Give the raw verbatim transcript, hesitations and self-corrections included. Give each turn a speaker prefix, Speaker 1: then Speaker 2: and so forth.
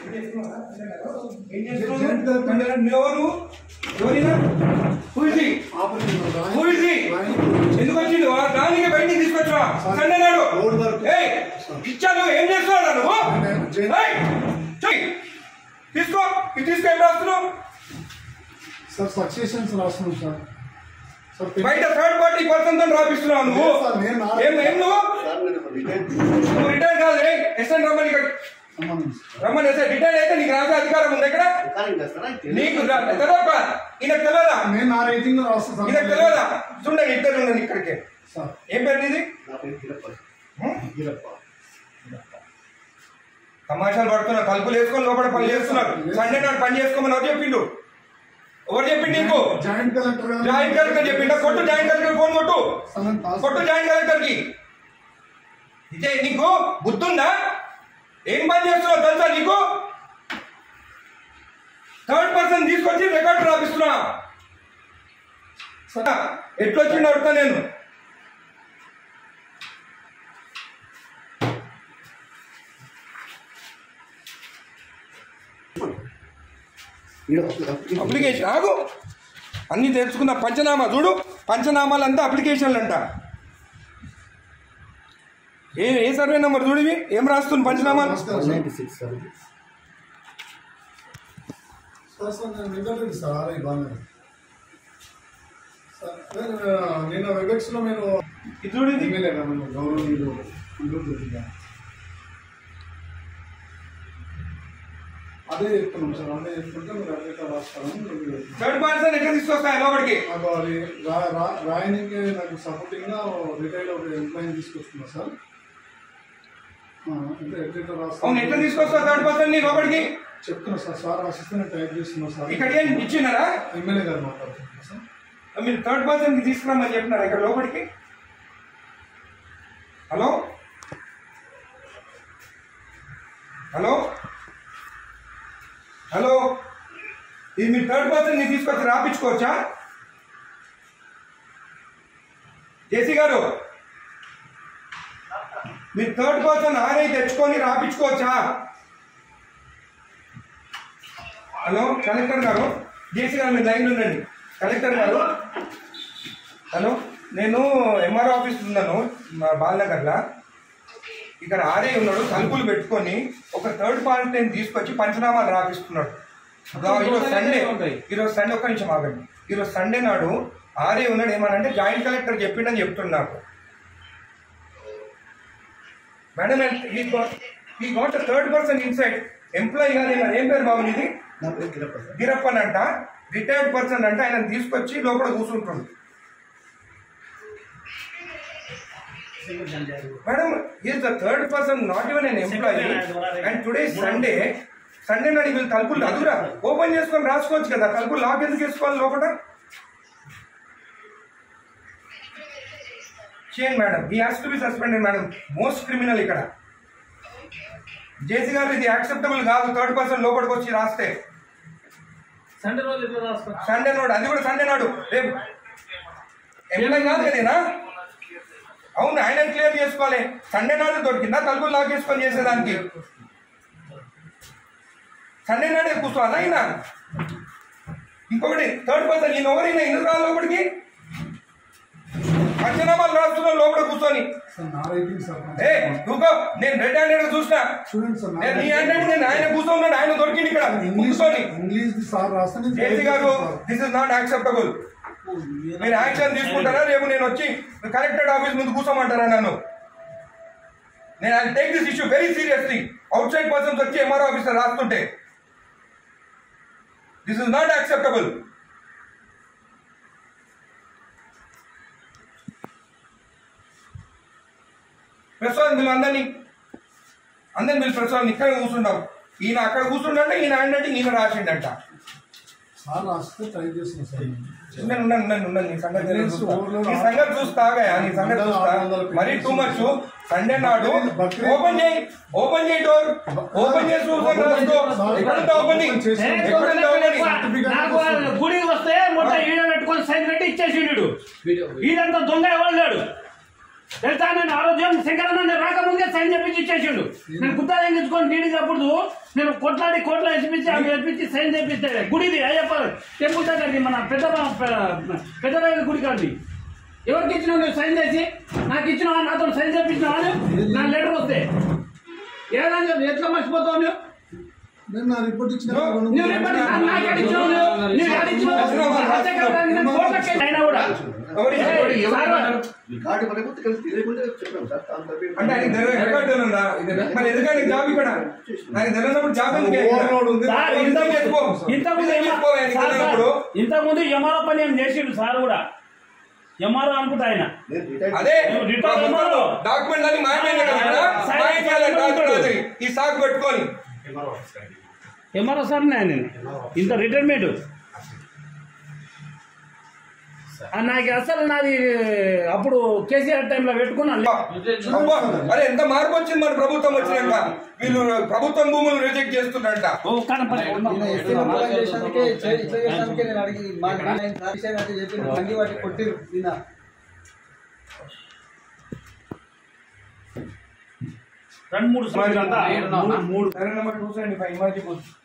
Speaker 1: ఎందుకు వచ్చిండు దానికి బయటికి తీసుకొచ్చా సండే నాడు ఇచ్చాను ఏం చేస్తున్నాడు నువ్వు తీసుకో ఇది తీసుకో ఏం రాస్తున్నావు
Speaker 2: సార్ సక్సెషన్స్ రాస్తున్నాం సార్
Speaker 1: బయట థర్డ్ పార్టీ పర్సన్ తో రాపిస్తున్నావు నువ్వు ఏం ఏం నువ్వు నువ్వు రిటైర్ కాదు ఎస్ఎన్ రమ్మని ఇక్కడ రమ్మని ఎస్ఐ రిటైర్ అయితే నీకు రాసే అధికారం ఉంది ఇక్కడ నీకు తెలియదా ఈయనకు తెలియదా
Speaker 2: నేను నా రేటింగ్ రాస్తాను
Speaker 1: ఈయనకు తెలియదా చూడండి ఇద్దరు ఉండండి ఇక్కడికి ఏం పేరు నీది తమాషాలు పడుతున్నా తలుపులు వేసుకొని లోపల పని చేస్తున్నారు సండే నాడు పని చేసుకోమని ఎవరు చెప్పిండు ఎవరు చెప్పిండు నీకు
Speaker 2: జాయింట్ కలెక్టర్
Speaker 1: జాయింట్ కలెక్టర్ చెప్పిండా కొట్టు జాయింట్ కలెక్టర్ ఫోన్ కొట్టు కొట్టు జాయింట్ కలెక్టర్ కి ఇదే నీకు బుద్ధుందా ఏం పని చేస్తున్నావు తెలుసా నీకు థర్డ్ పర్సన్ తీసుకొచ్చి రికార్డు రాపిస్తున్నా ఎట్లొచ్చిండు అడుగుతా నేను అప్లికేషన్ ఆగు అన్ని తెలుసుకున్న పంచనామా చూడు పంచనామాలు అంతా అప్లికేషన్లు అంట ఏ ఏ సర్వే నెంబర్ చూడు ఇవి ఏం రాస్తుంది పంచనామా
Speaker 2: నేను వెబెక్స్ లో నేను
Speaker 1: చూడండి
Speaker 2: గౌరవనీయులు అదే చెప్తున్నాం సార్ అదే చెప్తుంటే మీరు అదే రాస్తాను
Speaker 1: థర్డ్ పర్సన్ ఎట్లా తీసుకొస్తాయి లోపలికి
Speaker 2: రాయనికి నాకు సపోర్టింగ్ గా రిటైల్ ఒక ఎంప్లాయీ తీసుకొస్తున్నా సార్ అంటే ఎట్లా రాస్తాను
Speaker 1: ఎట్లా తీసుకొస్తా థర్డ్ పర్సన్ ని లోపలికి
Speaker 2: చెప్తున్నా సార్ సార్ రాసిస్తే టైప్ చేస్తున్నా సార్
Speaker 1: ఇక్కడ ఏం ఇచ్చినారా
Speaker 2: ఎమ్మెల్యే గారు మాట్లాడుతున్నా సార్
Speaker 1: మీరు థర్డ్ పర్సన్ కి తీసుకురామని చెప్పినారా ఇక్కడ లోపలికి హలో హలో హలో ఇది మీరు థర్డ్ పర్సన్ ని తీసుకొచ్చి రాపించుకోవచ్చా జేసీ గారు మీరు థర్డ్ పర్సన్ ఆర్ఐ తెచ్చుకొని రాపించుకోవచ్చా హలో కలెక్టర్ గారు జేసీ గారు మీరు లైన్లో ఉండండి కలెక్టర్ గారు హలో నేను ఎంఆర్ఓ ఆఫీస్ ఉన్నాను మా బాలనగర్లో ఇక్కడ ఆర్ఐ ఉన్నాడు తలుపులు పెట్టుకొని ఒక థర్డ్ పార్టీని తీసుకొచ్చి పంచనామాలు రాపిస్తున్నాడు ఈరోజు సండే ఈరోజు సండే ఒక్క నిమిషం ఆగండి ఈరోజు సండే నాడు ఆర్ఐ ఉన్నాడు ఏమనంటే జాయింట్ కలెక్టర్ చెప్పిండని చెప్తున్నాడు నాకు మేడం ఈ గోట్ థర్డ్ పర్సన్ ఇన్సైడ్ ఎంప్లాయీ కాదు ఏం పేరు బాబు ఇది గిరప్పన్ అంట రిటైర్డ్ పర్సన్ అంటే ఆయన తీసుకొచ్చి లోపల కూర్చుంటుంది madam is the third person not even an employee and today Sunday Sunday నాడు వీళ్ళు తలుపులు అదురా ఓపెన్ చేసుకొని రాసుకోవచ్చు కదా తలుపులు లాక్ ఎందుకు వేసుకోవాలి లోపల చేయండి మేడం ఈ has to be suspended madam most criminal ఇక్కడ జేసీ గారు ఇది యాక్సెప్టబుల్ కాదు థర్డ్ పర్సన్ లోపలికి వచ్చి రాస్తే సండే నాడు అది కూడా సండే నాడు రేపు ఎంప్లాయీ కాదు కదేనా అవును ఆయన క్లియర్ చేసుకోవాలి సండే నాడు దొరికిందా తలుపులు లాక్ చేసుకొని చేసేదానికి సండే నాడే కూర్చోవాలా అయినా ఇంకొకటి థర్డ్ పర్సన్ ఈయన ఎవరైనా ఎందుకు రాలి లోపలికి పంచనామాలు రాస్తున్నా లోపల కూర్చొని ఏ నువ్వు నేను రెడ్ హ్యాండెడ్ చూసినా నేను నీ హ్యాండెడ్ నేను ఆయన కూర్చోన్నాడు ఆయన దొరికింది ఇక్కడ కూర్చొని జేసీ గారు దిస్ ఇస్ నాట్ యాక్సెప్టబుల్ మీరు యాక్షన్ తీసుకుంటారా రేపు నేను వచ్చి కలెక్టరేట్ ఆఫీస్ ముందు కూర్చోమంటారా నన్ను నేను I take this issue very seriously outside persons వచ్చి ఎంఆర్ఓ ఆఫీసర్ రాస్తుంటే this is not acceptable Prasad మీరు అందరినీ అందరిని మీరు ప్రసాద్ ఇక్కడ కూర్చుంటాం ఈయన అక్కడ కూర్చుంటే ఈయన అంటే ఈయన రాసిండంట నేను ఉన్నాను ఉన్నాను ఉన్నాను నీ సంగతి నీ సంగతి చూస్తాగా నీ సంగతి చూస్తా మరీ టూ మచ్ సండే నాడు ఓపెన్ చేయి ఓపెన్ చేయి డోర్ ఓపెన్ చేసి ఎక్కడుంటే ఓపెనింగ్
Speaker 3: గుడికి వస్తే మొత్తం ఈడ పెట్టుకొని సైన్ పెట్టి ఇచ్చేసి ఇదంతా దొంగ ఎవరు తెలుసా నేను ఆ రోజు శంకరన్న నేను రాకముందే సైన్ చెప్పించి ఇచ్చేసిండు. నేను గుత్తా తెచ్చుకొని నీడికి అప్పుడు నేను కొట్లాడి కోట్ల వేసిపించి అవి వేపించి సైన్ చేపిస్తే గుడిది అయ్యప్ప టెంపుల్ దగ్గరది మన పెద్ద పెద్దరాయల గుడి కాదు. ఎవరికి ఇచ్చినావు నువ్వు సైన్ చేసి? నాకు ఇచ్చినావా? నాతో సైన్ చేపించినావా? నా లెటర్ వస్తే ఏదైనా చెప్పి ఎట్లా మర్చిపోతావు నువ్వు?
Speaker 2: నేను నా రిపోర్ట్ ఇచ్చిన
Speaker 3: నువ్వు రిపోర్ట్ నాకు అడిగినావు నువ్వు అడిగినావు అయినా కూడా
Speaker 1: అంటే ఆయన రికార్డు ఉందా? మరి ఎందుకంటే జాబ్ ఇక్కడ ఆయన తెలియనప్పుడు జాబ్
Speaker 3: ఇంతకుముందు ఎంఆర్ఓ పని ఏం చేసిండు సార్ కూడా. ఎంఆర్ఓ అనుకుంటా ఆయన.
Speaker 1: అదే డాక్యుమెంట్ అని మాయమైంది ఈ సాగు పెట్టుకొని
Speaker 3: ఎంఆర్ఓ సార్ నేను ఇంత రిటైర్మెంట్ నాకు అసలు నాది అప్పుడు కేసీఆర్ టైంలో పెట్టుకున్నాను.
Speaker 1: అరే ఎంత మార్పు వచ్చింది మన ప్రభుత్వం వచ్చినాక. వీళ్ళు ప్రభుత్వం భూములు రిజెక్ట్ చేస్తున్నారంట.
Speaker 3: రెండు మూడు
Speaker 1: మూడు నెంబర్ టూ సెవెంటీ ఫైవ్